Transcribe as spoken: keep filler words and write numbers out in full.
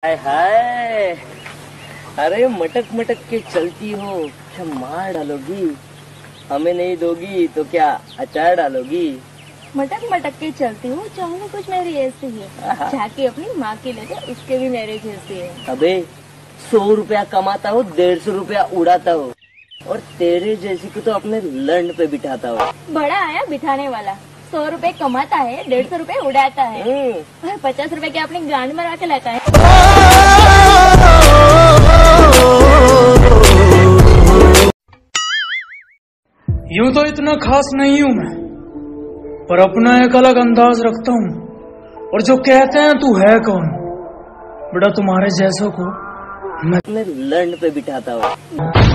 हाय हाय, अरे मटक मटक के चलती हो, क्या मार डालोगी? हमें नहीं दोगी तो क्या अचार डालोगी? मटक मटक के चलती हूँ, चाहूँ कुछ मेरी ऐसी है, झाकी अपनी माँ की लेते उसके भी मेरे जैसी है। अबे सौ रुपया कमाता हो, डेढ़ सौ रुपया उड़ाता हो, और तेरे जैसी को तो अपने लंड पे बिठाता हो। बड़ा आया बिठाने वाला, सौ रुपए कमाता है, डेढ़ सौ रुपए उड़ाता है, और पचास रुपए के अपनी गांड मरा के लाता है। यूं तो इतना खास नहीं हूं मैं, पर अपना एक अलग अंदाज रखता हूँ। और जो कहते हैं तू है कौन, बेटा तुम्हारे जैसों को मैं अपने लंड पे बिठाता हूँ।